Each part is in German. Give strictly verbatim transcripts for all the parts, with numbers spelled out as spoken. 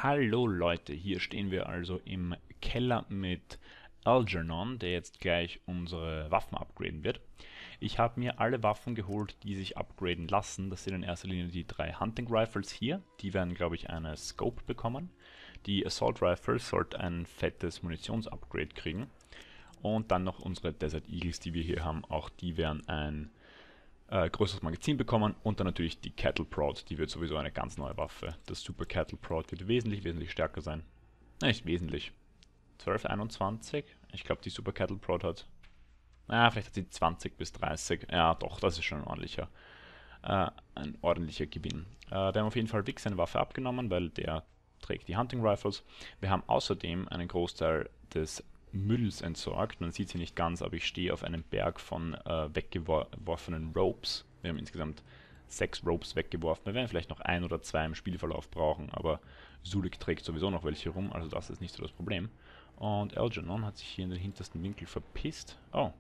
Hallo Leute, hier stehen wir also im Keller mit Algernon, der jetzt gleich unsere Waffen upgraden wird. Ich habe mir alle Waffen geholt, die sich upgraden lassen. Das sind in erster Linie die drei Hunting Rifles hier. Die werden, glaube ich, eine Scope bekommen. Die Assault Rifle sollte ein fettes Munitionsupgrade kriegen. Und dann noch unsere Desert Eagles, die wir hier haben. Auch die werden ein äh, größeres Magazin bekommen. Und dann natürlich die Cattle Prod, die wird sowieso eine ganz neue Waffe. Das Super Cattle Prod wird wesentlich, wesentlich stärker sein. Nein, nicht wesentlich. zwölf einundzwanzig. Ich glaube, die Super Cattle Prod hat. Na, vielleicht hat sie zwanzig bis dreißig. Ja, doch, das ist schon ein ordentlicher, äh, ein ordentlicher Gewinn. Äh, wir haben auf jeden Fall Vic seine Waffe abgenommen, weil der trägt die Hunting Rifles. Wir haben außerdem einen Großteil des Mülls entsorgt. Man sieht sie nicht ganz, aber ich stehe auf einem Berg von äh, weggeworfenen Ropes. Wir haben insgesamt sechs Ropes weggeworfen. Wir werden vielleicht noch ein oder zwei im Spielverlauf brauchen, aber Sulik trägt sowieso noch welche rum, also das ist nicht so das Problem. Und Algernon hat sich hier in den hintersten Winkel verpisst. Oh.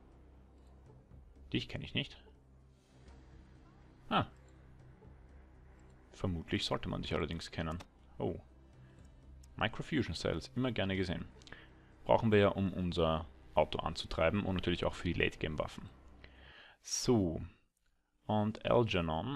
Dich kenne ich nicht. Ah. Vermutlich sollte man dich allerdings kennen. Oh. Microfusion Cells, immer gerne gesehen. Brauchen wir ja, um unser Auto anzutreiben und natürlich auch für die Late-Game-Waffen. So. Und Algernon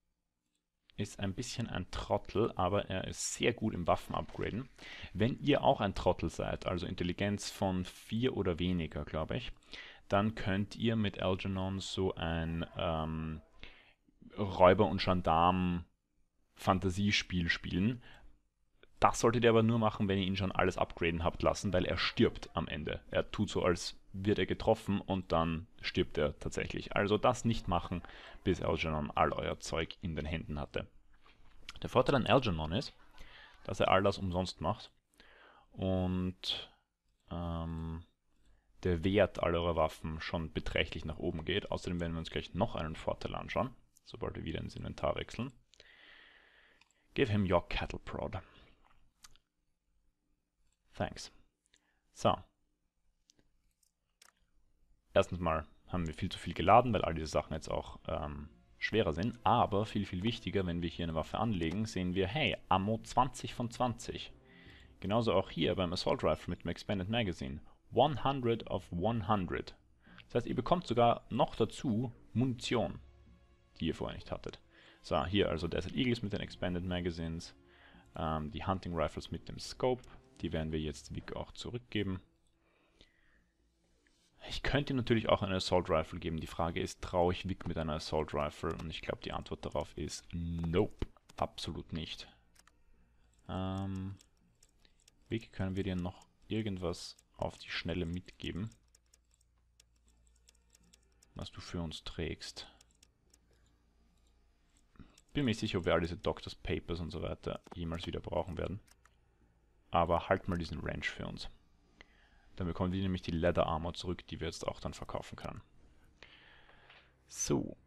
ist ein bisschen ein Trottel, aber er ist sehr gut im Waffen-Upgraden. Wenn ihr auch ein Trottel seid, also Intelligenz von vier oder weniger, glaube ich, dann könnt ihr mit Algernon so ein ähm, Räuber- und Gendarm-Fantasiespiel spielen. Das solltet ihr aber nur machen, wenn ihr ihn schon alles upgraden habt lassen, weil er stirbt am Ende. Er tut so, als wird er getroffen und dann stirbt er tatsächlich. Also das nicht machen, bis Algernon all euer Zeug in den Händen hatte. Der Vorteil an Algernon ist, dass er all das umsonst macht und ähm, der Wert all eurer Waffen schon beträchtlich nach oben geht. Außerdem werden wir uns gleich noch einen Vorteil anschauen, sobald wir wieder ins Inventar wechseln. Give him your cattle prod. Thanks. So. Erstens mal haben wir viel zu viel geladen, weil all diese Sachen jetzt auch ähm, schwerer sind. Aber viel, viel wichtiger, wenn wir hier eine Waffe anlegen, sehen wir, hey, Ammo zwanzig von zwanzig. Genauso auch hier beim Assault Rifle mit dem Expanded Magazine. hundert of hundert. Das heißt, ihr bekommt sogar noch dazu Munition, die ihr vorher nicht hattet. So, hier also Desert Eagles mit den Expanded Magazines, ähm, die Hunting Rifles mit dem Scope, die werden wir jetzt Vic auch zurückgeben. Ich könnte ihm natürlich auch eine Assault Rifle geben. Die Frage ist, traue ich Vic mit einer Assault Rifle? Und ich glaube, die Antwort darauf ist nope, absolut nicht. Ähm, Vic, können wir dir noch irgendwas auf die Schnelle mitgeben, was du für uns trägst? Bin mir nicht sicher, ob wir all diese Doctors Papers und so weiter jemals wieder brauchen werden. Aber halt mal diesen Wrench für uns. Dann bekommen wir nämlich die Leather Armor zurück, die wir jetzt auch dann verkaufen können. So.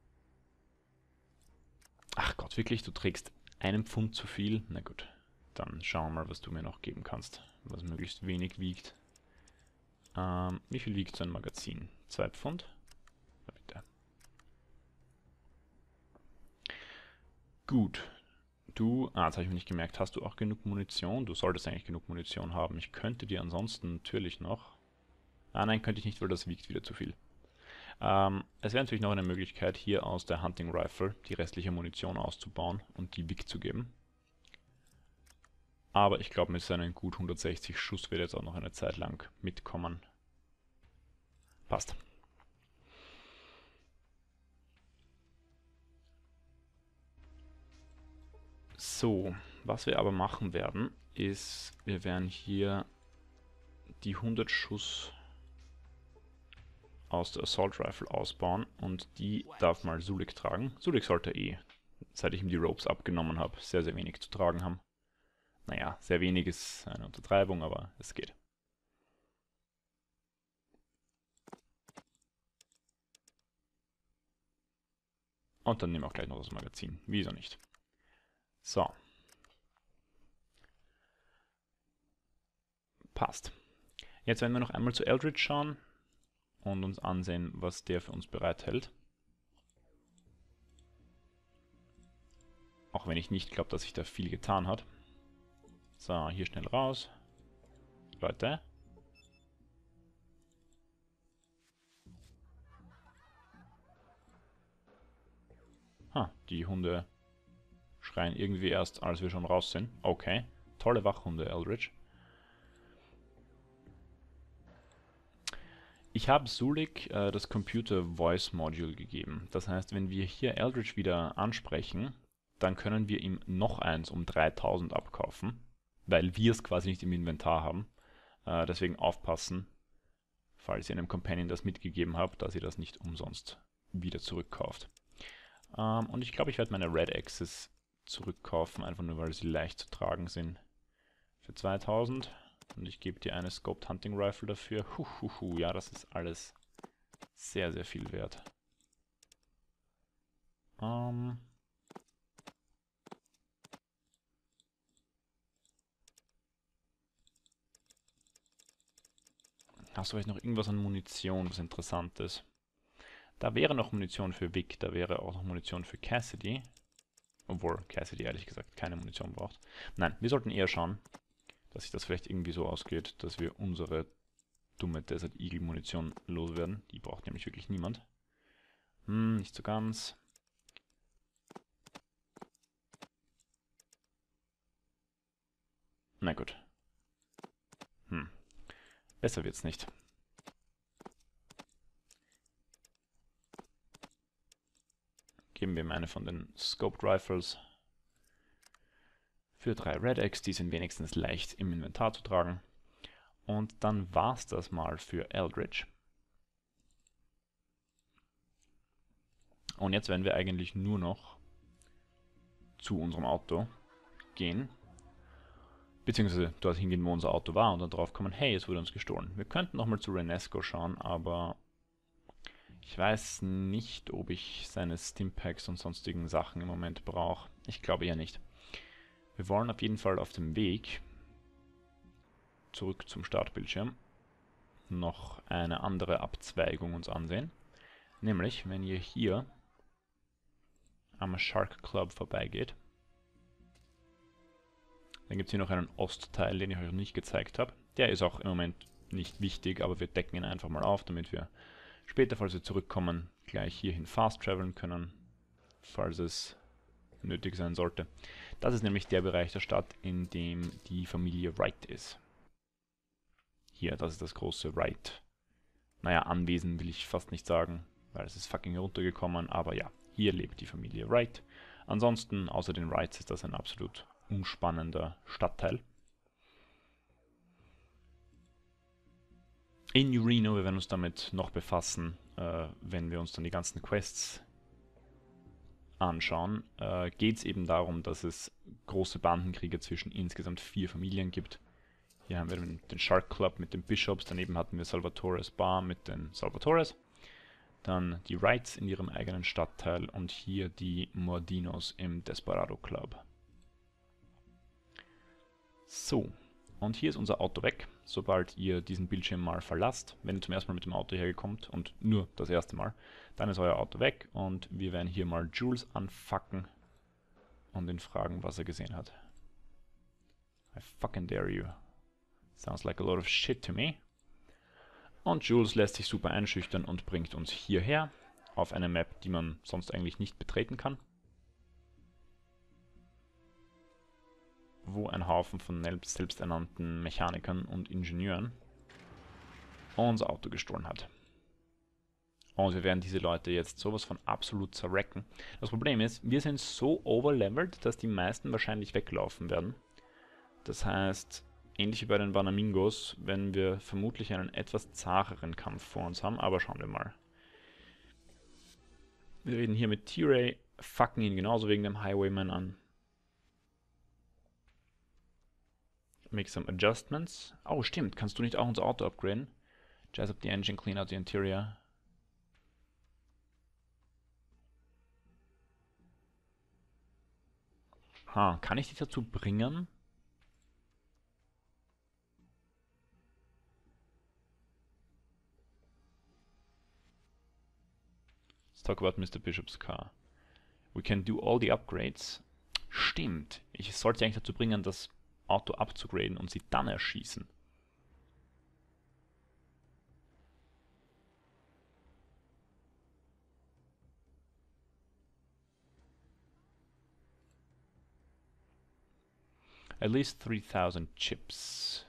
Ach Gott, wirklich? Du trägst einen Pfund zu viel? Na gut. Dann schauen wir mal, was du mir noch geben kannst. Was möglichst wenig wiegt. Ähm, wie viel wiegt so ein Magazin? Zwei Pfund? Ja, bitte. Gut. Du, ah, das habe ich mir nicht gemerkt. Hast du auch genug Munition? Du solltest eigentlich genug Munition haben. Ich könnte dir ansonsten natürlich noch... Ah nein, könnte ich nicht, weil das wiegt wieder zu viel. Ähm, es wäre natürlich noch eine Möglichkeit, hier aus der Hunting Rifle die restliche Munition auszubauen und die Vic zu geben. Aber ich glaube, mit seinen gut hundertsechzig Schuss wird er jetzt auch noch eine Zeit lang mitkommen. Passt. So, was wir aber machen werden, ist, wir werden hier die hundert Schuss aus der Assault Rifle ausbauen und die darf mal Sulik tragen. Sulik sollte eh, seit ich ihm die Ropes abgenommen habe, sehr, sehr wenig zu tragen haben. Naja, sehr wenig ist eine Untertreibung, aber es geht. Und dann nehmen wir auch gleich noch das Magazin. Wieso nicht? So. Passt. Jetzt werden wir noch einmal zu Eldritch schauen und uns ansehen, was der für uns bereithält. Auch wenn ich nicht glaube, dass sich da viel getan hat. So, hier schnell raus. Leute. Ha, die Hunde schreien irgendwie erst, als wir schon raus sind. Okay. Tolle Wachhunde, Eldritch. Ich habe Sulik äh, das Computer Voice Module gegeben. Das heißt, wenn wir hier Eldritch wieder ansprechen, dann können wir ihm noch eins um dreitausend abkaufen, weil wir es quasi nicht im Inventar haben. Äh, deswegen aufpassen, falls ihr einem Companion das mitgegeben habt, dass ihr das nicht umsonst wieder zurückkauft. Ähm, und ich glaube, ich werde meine Red Axes zurückkaufen, einfach nur weil sie leicht zu tragen sind. Für zweitausend. Und ich gebe dir eine Scoped Hunting Rifle dafür. Huhuhu, ja, das ist alles sehr, sehr viel wert. Ähm... Hast du vielleicht noch irgendwas an Munition, was interessant ist? Da wäre noch Munition für Vic, da wäre auch noch Munition für Cassidy. Obwohl Cassidy ehrlich gesagt keine Munition braucht. Nein, wir sollten eher schauen, dass sich das vielleicht irgendwie so ausgeht, dass wir unsere dumme Desert Eagle Munition loswerden. Die braucht nämlich wirklich niemand. Hm, nicht so ganz. Na gut. Hm. Besser wird's nicht. Geben wir ihm eine von den Scoped Rifles. Für drei Red X, die sind wenigstens leicht im Inventar zu tragen. Und dann war's das mal für Eldritch. Und jetzt werden wir eigentlich nur noch zu unserem Auto gehen. Beziehungsweise dorthin gehen, wo unser Auto war und dann drauf kommen, hey, es wurde uns gestohlen. Wir könnten nochmal zu Renesco schauen, aber ich weiß nicht, ob ich seine Stimpaks und sonstigen Sachen im Moment brauche. Ich glaube eher nicht. Wir wollen auf jeden Fall auf dem Weg zurück zum Startbildschirm noch eine andere Abzweigung uns ansehen. Nämlich, wenn ihr hier am Shark Club vorbeigeht, dann gibt es hier noch einen Ostteil, den ich euch noch nicht gezeigt habe. Der ist auch im Moment nicht wichtig, aber wir decken ihn einfach mal auf, damit wir später, falls wir zurückkommen, gleich hierhin fast traveln können, falls es nötig sein sollte. Das ist nämlich der Bereich der Stadt, in dem die Familie Wright ist. Hier, das ist das große Wright. Naja, Anwesen will ich fast nicht sagen, weil es ist fucking runtergekommen, aber ja, hier lebt die Familie Wright. Ansonsten, außer den Wrights, ist das ein absolut unspannender Stadtteil. In New Reno, wir werden uns damit noch befassen, äh, wenn wir uns dann die ganzen Quests anschauen, äh, geht es eben darum, dass es große Bandenkriege zwischen insgesamt vier Familien gibt. Hier haben wir den Shark Club mit den Bishops, daneben hatten wir Salvatores Bar mit den Salvatores, dann die Wrights in ihrem eigenen Stadtteil und hier die Mordinos im Desperado Club. So, und hier ist unser Auto weg, sobald ihr diesen Bildschirm mal verlasst. Wenn ihr zum ersten Mal mit dem Auto hergekommt und nur das erste Mal, dann ist euer Auto weg und wir werden hier mal Jules anfucken und ihn fragen, was er gesehen hat. I fucking dare you. Sounds like a lot of shit to me. Und Jules lässt sich super einschüchtern und bringt uns hierher, auf eine Map, die man sonst eigentlich nicht betreten kann. Wo ein Haufen von selbsternannten Mechanikern und Ingenieuren unser Auto gestohlen hat. Und wir werden diese Leute jetzt sowas von absolut zerwrecken. Das Problem ist, wir sind so overleveled, dass die meisten wahrscheinlich weglaufen werden. Das heißt, ähnlich wie bei den Banamingos, werden wir vermutlich einen etwas zarteren Kampf vor uns haben, aber schauen wir mal. Wir reden hier mit T-Ray, fucken ihn genauso wegen dem Highwayman an. Make some adjustments. Oh, stimmt. Kannst du nicht auch unser Auto upgraden? Jazz up the engine, clean out the interior. Ha, kann ich dich dazu bringen? Let's talk about Mister Bishop's car. We can do all the upgrades. Stimmt. Ich sollte eigentlich dazu bringen, das auto abzugraden und sie dann erschießen. At least three thousand chips.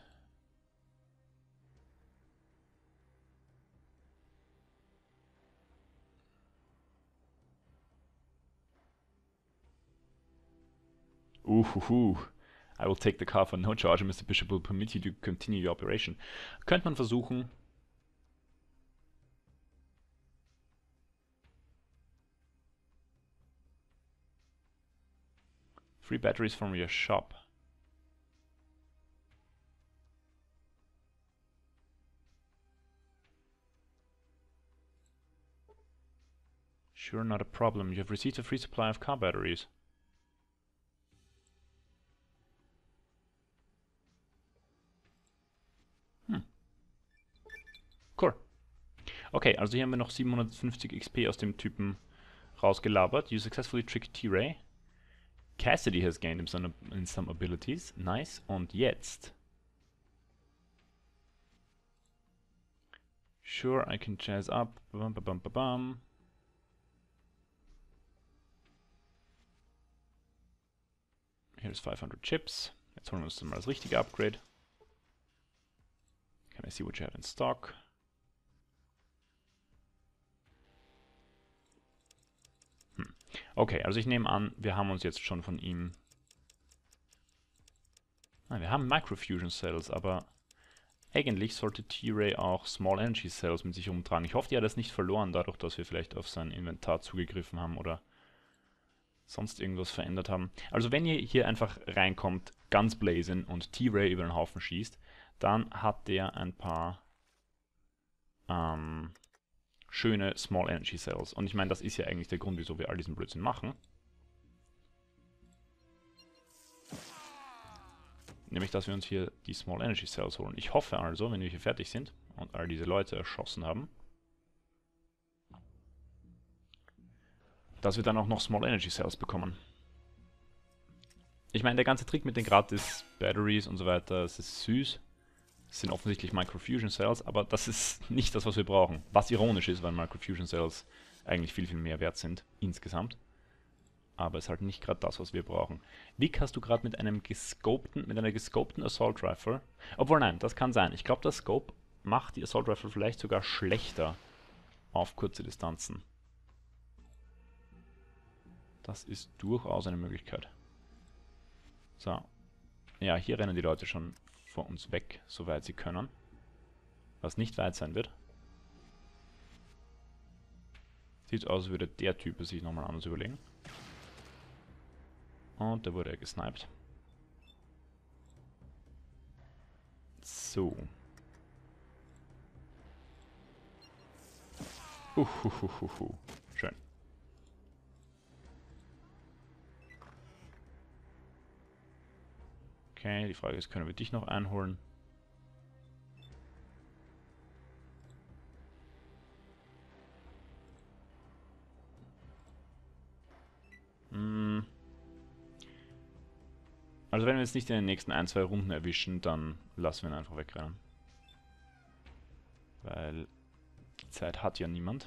Uhuhu. I will take the car for no charge and Mister Bishop will permit you to continue your operation. Könnte man versuchen. Free batteries from your shop. Sure, not a problem. You have received a free supply of car batteries. Hm. Cool. Okay, also hier haben wir noch siebenhundertfünfzig X P aus dem Typen rausgelabert. You successfully tricked T-Ray. Cassidy has gained in some, in some abilities. Nice. Und jetzt... Sure, I can jazz up. Bum, bum, bum, bum. Here's five hundred chips. Jetzt holen wir uns mal das richtige Upgrade. Can I see what you have in stock? Hm. Okay, also ich nehme an, wir haben uns jetzt schon von ihm... Ah, wir haben Microfusion Cells, aber eigentlich sollte T-Ray auch Small Energy Cells mit sich umtragen. Ich hoffe, die hat das nicht verloren, dadurch, dass wir vielleicht auf sein Inventar zugegriffen haben oder sonst irgendwas verändert haben. Also wenn ihr hier einfach reinkommt, ganz blazing und T-Ray über den Haufen schießt, dann hat der ein paar ähm, schöne Small Energy Cells. Und ich meine, das ist ja eigentlich der Grund, wieso wir all diesen Blödsinn machen. Nämlich, dass wir uns hier die Small Energy Cells holen. Ich hoffe also, wenn wir hier fertig sind und all diese Leute erschossen haben, dass wir dann auch noch Small Energy Cells bekommen. Ich meine, der ganze Trick mit den gratis Batteries und so weiter, das ist süß. Das sind offensichtlich Microfusion Cells, aber das ist nicht das, was wir brauchen. Was ironisch ist, weil Microfusion Cells eigentlich viel, viel mehr wert sind, insgesamt. Aber es ist halt nicht gerade das, was wir brauchen. Vic, hast du gerade mit einem gescopten, mit einer gescopten Assault Rifle? Obwohl, nein, das kann sein. Ich glaube, das Scope macht die Assault Rifle vielleicht sogar schlechter auf kurze Distanzen. Das ist durchaus eine Möglichkeit. So. Ja, hier rennen die Leute schon vor uns weg, soweit sie können. Was nicht weit sein wird. Sieht aus, als würde der Typ sich nochmal anders überlegen. Und da wurde er gesniped. So. Uhuhuhuhu. Schön. Okay, die Frage ist, können wir dich noch einholen? Hm. Also wenn wir jetzt nicht in den nächsten ein, zwei Runden erwischen, dann lassen wir ihn einfach wegrennen. Weil die Zeit hat ja niemand.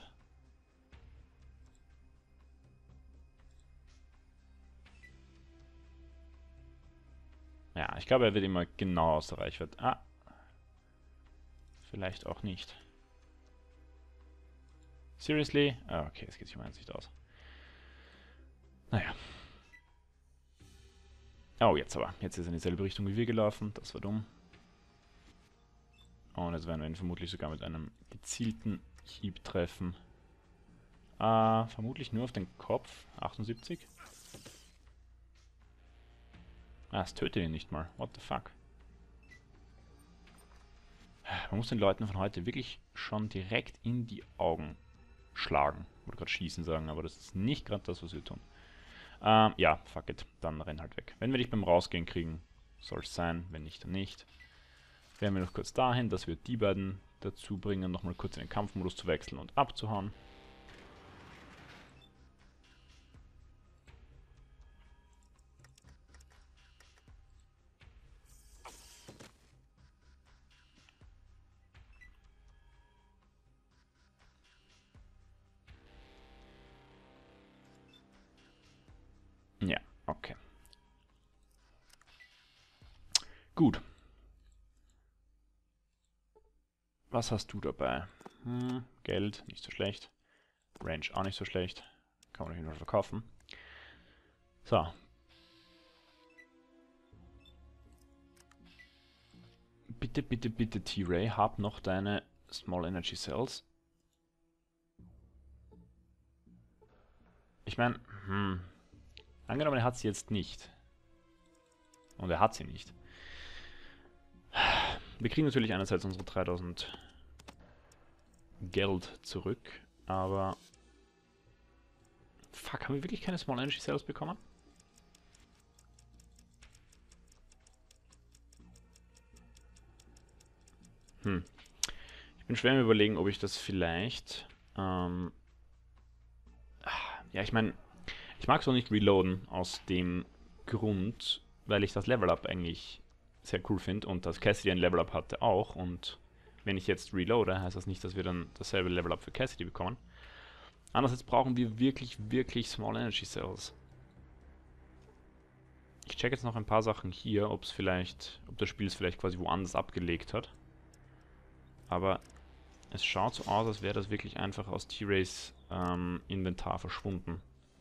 Ja, ich glaube, er wird immer genau aus der Reichweite. Ah. Vielleicht auch nicht. Seriously? Ah, okay, es geht sich um Einsicht aus. Naja. Oh, jetzt aber. Jetzt ist er in dieselbe Richtung wie wir gelaufen. Das war dumm. Und jetzt werden wir ihn vermutlich sogar mit einem gezielten Hieb treffen. Ah, vermutlich nur auf den Kopf. achtundsiebzig. Ah, es tötet ihn nicht mal. What the fuck? Man muss den Leuten von heute wirklich schon direkt in die Augen schlagen. Ich wollte gerade schießen sagen, aber das ist nicht gerade das, was wir tun. Ähm, ja, fuck it. Dann renn halt weg. Wenn wir dich beim Rausgehen kriegen, soll es sein. Wenn nicht, dann nicht. Werden wir noch kurz dahin, dass wir die beiden dazu bringen, nochmal kurz in den Kampfmodus zu wechseln und abzuhauen. Gut. Was hast du dabei? Hm, Geld, nicht so schlecht. Range auch nicht so schlecht. Kann man auf jeden Fall verkaufen. So. Bitte, bitte, bitte, T-Ray, hab noch deine Small Energy Cells. Ich meine, hm, angenommen, er hat sie jetzt nicht. Und er hat sie nicht. Wir kriegen natürlich einerseits unsere dreitausend Geld zurück, aber... Fuck, haben wir wirklich keine Small Energy Cells bekommen? Hm. Ich bin schwer im Überlegen, ob ich das vielleicht... Ähm, ja, ich meine, ich mag es auch nicht reloaden aus dem Grund, weil ich das Level-Up eigentlich sehr cool finde und dass Cassidy ein Level-Up hatte auch. Und wenn ich jetzt reloade, heißt das nicht, dass wir dann dasselbe Level-Up für Cassidy bekommen. Andererseits brauchen wir wirklich, wirklich Small Energy Cells. Ich check jetzt noch ein paar Sachen hier, ob es vielleicht, ob das Spiel es vielleicht quasi woanders abgelegt hat. Aber es schaut so aus, als wäre das wirklich einfach aus T-Rays ähm, Inventar verschwunden.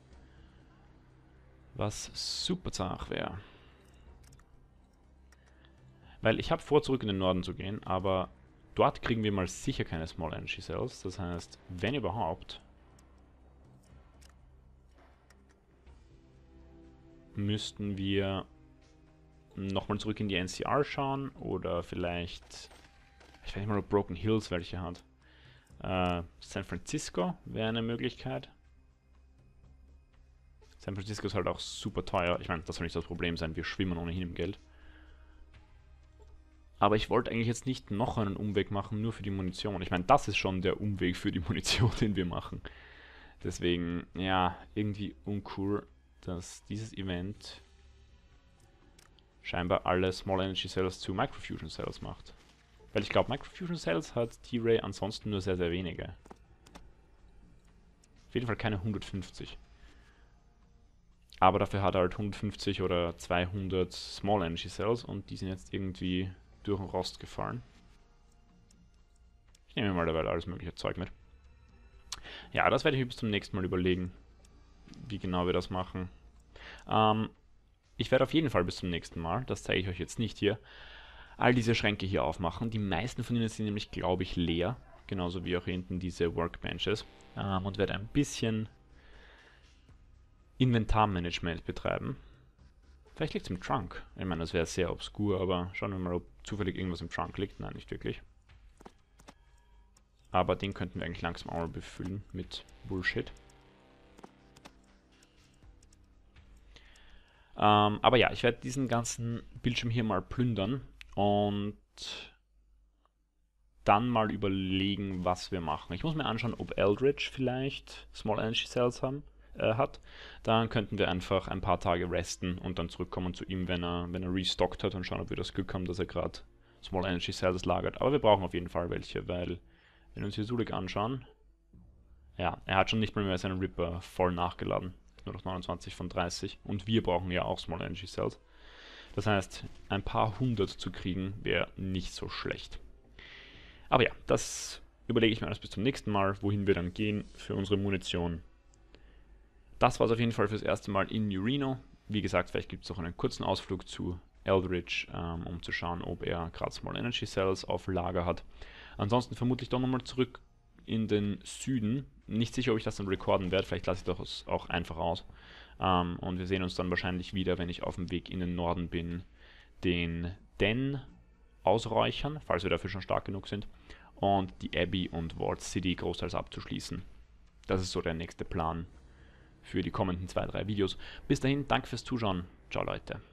Was super zart wäre. Weil ich habe vor, zurück in den Norden zu gehen, aber dort kriegen wir mal sicher keine Small Energy Cells. Das heißt, wenn überhaupt, müssten wir nochmal zurück in die N C R schauen oder vielleicht, ich weiß nicht mal, ob Broken Hills welche hat. Äh, San Francisco wäre eine Möglichkeit. San Francisco ist halt auch super teuer. Ich meine, das soll nicht das Problem sein, wir schwimmen ohnehin im Geld. Aber ich wollte eigentlich jetzt nicht noch einen Umweg machen, nur für die Munition. Ich meine, das ist schon der Umweg für die Munition, den wir machen. Deswegen, ja, irgendwie uncool, dass dieses Event scheinbar alle Small Energy Cells zu Microfusion Cells macht. Weil ich glaube, Microfusion Cells hat T-Ray ansonsten nur sehr, sehr wenige. Auf jeden Fall keine hundertfünfzig. Aber dafür hat er halt hundertfünfzig oder zweihundert Small Energy Cells und die sind jetzt irgendwie durch den Rost gefallen. Ich nehme mal dabei alles mögliche Zeug mit. Ja, das werde ich mir bis zum nächsten Mal überlegen, wie genau wir das machen. Ähm, ich werde auf jeden Fall bis zum nächsten Mal, das zeige ich euch jetzt nicht hier, all diese Schränke hier aufmachen. Die meisten von ihnen sind nämlich, glaube ich, leer. Genauso wie auch hinten diese Workbenches. Ähm, und werde ein bisschen Inventarmanagement betreiben. Vielleicht liegt es im Trunk. Ich meine, das wäre sehr obskur, aber schauen wir mal, ob zufällig irgendwas im Trunk liegt. Nein, nicht wirklich. Aber den könnten wir eigentlich langsam auch mal befüllen mit Bullshit. Ähm, aber ja, ich werde diesen ganzen Bildschirm hier mal plündern und dann mal überlegen, was wir machen. Ich muss mir anschauen, ob Eldritch vielleicht Small Energy Cells haben. hat, dann könnten wir einfach ein paar Tage resten und dann zurückkommen zu ihm, wenn er, wenn er restockt hat und schauen, ob wir das Glück haben, dass er gerade Small Energy Cells lagert. Aber wir brauchen auf jeden Fall welche, weil, wenn wir uns hier Sulik anschauen, ja, er hat schon nicht mal mehr seinen Ripper voll nachgeladen. Nur noch neunundzwanzig von dreißig. Und wir brauchen ja auch Small Energy Cells. Das heißt, ein paar hundert zu kriegen wäre nicht so schlecht. Aber ja, das überlege ich mir alles bis zum nächsten Mal, wohin wir dann gehen für unsere Munition. Das war es auf jeden Fall fürs erste Mal in New Reno. Wie gesagt, vielleicht gibt es auch einen kurzen Ausflug zu Eldritch, ähm, um zu schauen, ob er gerade Small Energy Cells auf Lager hat. Ansonsten vermutlich doch nochmal zurück in den Süden. Nicht sicher, ob ich das dann recorden werde. Vielleicht lasse ich das auch einfach aus. Ähm, und wir sehen uns dann wahrscheinlich wieder, wenn ich auf dem Weg in den Norden bin, den Den ausräuchern, falls wir dafür schon stark genug sind, und die Abbey und Vault City großteils abzuschließen. Das ist so der nächste Plan für die kommenden zwei, drei Videos. Bis dahin, danke fürs Zuschauen. Ciao, Leute.